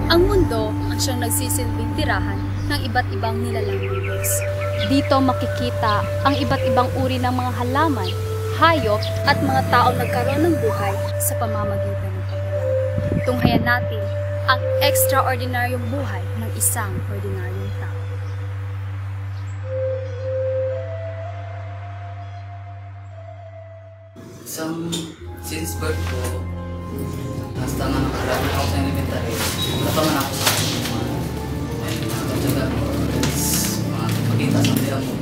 Ang mundo ang siyang nagsisilbing tirahan ng iba't ibang nilalang ng Diyos. Dito makikita ang iba't ibang uri ng mga halaman, hayop at mga taong nagkaroon ng buhay sa pamamagitan ng paglalang. Tunghayan natin ang extraordinaryong buhay ng isang ordinaryong tao. Since birth ko, hasta nga nakagrabe ako sa elementary, wala pa man ako sa mga katsaga ko, mga magkita sa bilang mo.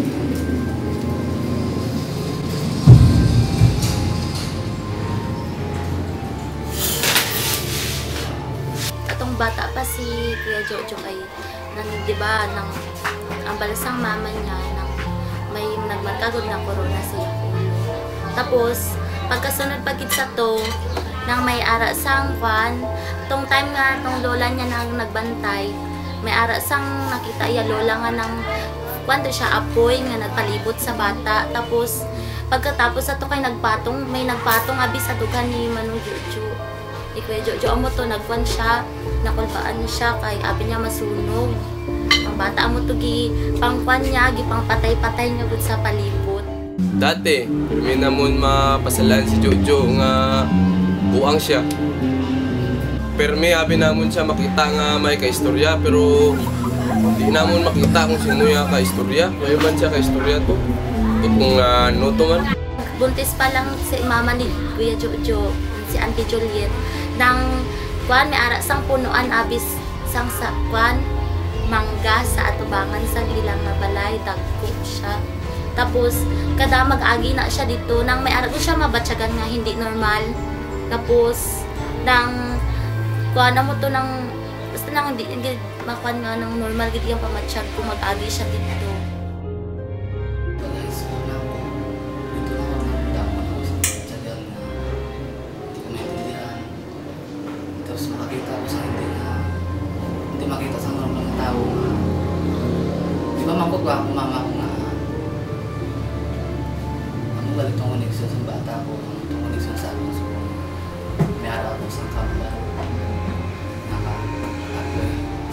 Atong bata pa si Kuya Jojo ay diba, ang balasang mama niya nang may nagmarkagod na corona siya. Tapos, pagkasunod pagkit sa to, nang may ara sang kwan, tong time nga, tong lola niya nang nagbantay, may ara sang nakita iya lola nga nang kwan to siya apoy nga nagpalibot sa bata. Tapos, pagkatapos sa to kay may nagpatong abi sa dugan ni Manong Jojo. Ni Kuya Jojo, amo to, nagkwan siya, nakulpaan siya kay abi niya masunog. Ang bata amo to pangkwan niya, pangpatay-patay niya gud sa palibot. Dati, may namon mapasalan si Jojo nga buang siya. Pero may abi namon siya makita nga may kaistorya, pero di namon makita kung sino yung kaistorya. May man siya kaistorya to. Kung noto man. Buntis pa lang si mama ni Kuya Jojo, si Auntie Juliet, nang kwan may ara sang punuan abis sang sa kwan mangga sa atubangan sa ilang na balay, dagko siya. Tapos, kada mag-agi na siya dito, nang may araw siya mabatsagan nga hindi normal. Tapos, nang kuha na mo to ng, basta nang hindi makuha nga ng normal, hindi yung pamatsyag kung mag-agi siya dito. Pag-high school na ako, dito na ako nagdaman ako sa batsagan na hindi ko maintindihan. Tapos makakita ako sa hindi makita sa normal na tao nga. Di ba mangkot ako, mama ko nga, balik itong koneksyon sa bata ko, itong koneksyon sa akin. So, may araw ako sa kamera, naka-apply.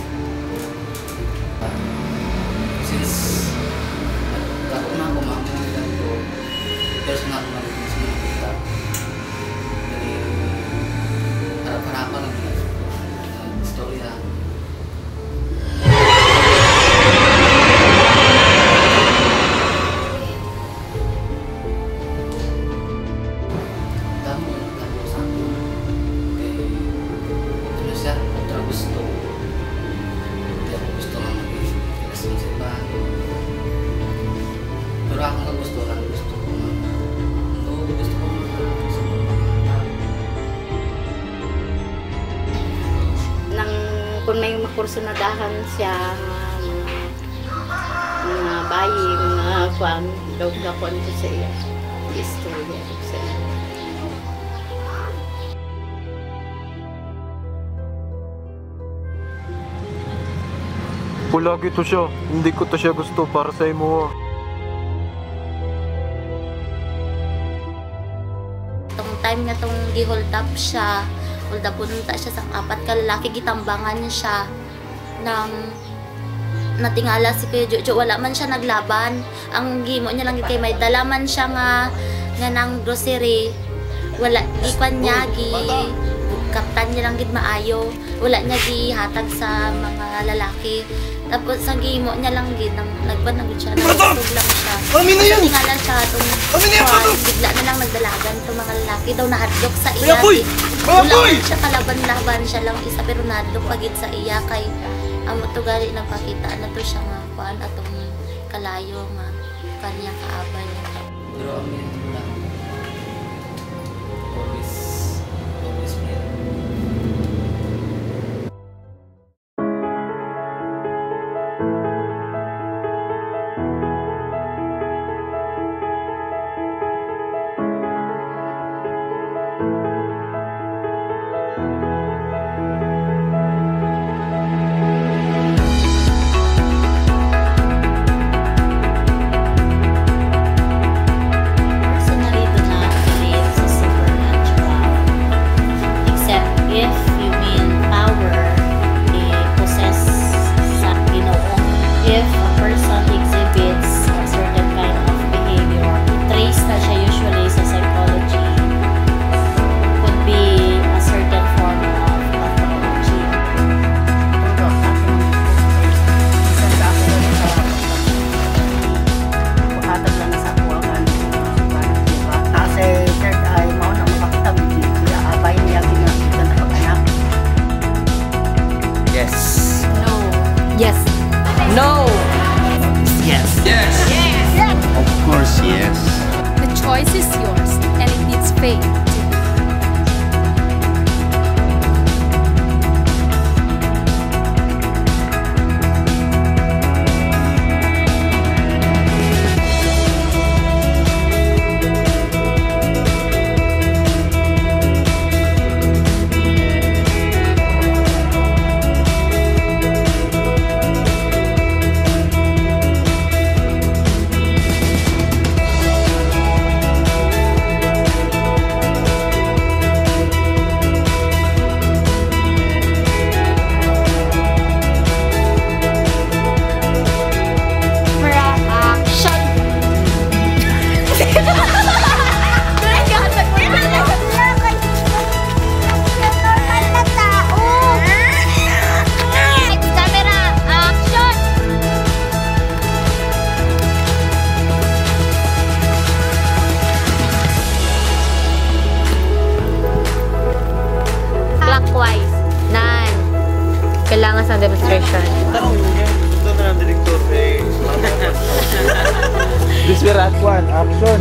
Since nagtako na ako mga kailan ko, personal ko namin sa mga kita. Dali, harap-harapan ng istorya. Pero ako nagustuhan, gusto ko Nang kung may makurso na dahan siya, mga bayi, mga kwan, dawgakon ko sa iya. Istorya ko sa iya. Palagi to siya. Hindi ko to siya gusto para sa imo. Tong time nga tong gi-hold up siya, hold up punta siya sa apat ka lalaki, gitambangan siya nang natingala si Kuya Jojo, wala man siya naglaban. Ang gimo niya lang kay may dalaman siya nga nang grocery, wala gikwan niya kaptan niya lang gid maayo, wala niya gihatag sa mga lalaki. Tapos ang gimo niya lang gid nang nagbanagod siya, nagtug lang siya. Tingala siya tong bigla na lang nagdalagan tong mga lalaki daw nahadlok sa iya. Wala siya kalaban-laban siya lang isa, pero nahadlok pagid sa iya kay amo to gali nagpakita na to siya nga kuan atong kalayo nga kanya kaabay. Pero ang lang, always pray. choice is yours and it needs faith. Clockwise. 9. Kailangan sa demonstration. Tanong mo yan. Ito na ng direktor. This will act 1. Action.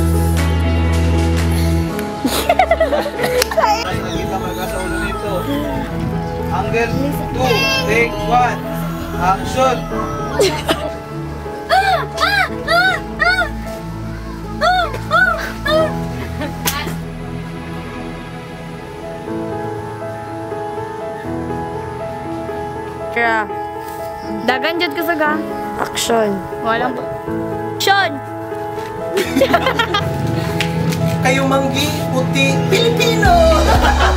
Ay, nakita magkasa ulo nito. Angle 2. Take 1. Action. Dagan jud ka saga. Action. Walang action. Kayo manggi, puti, Pilipino!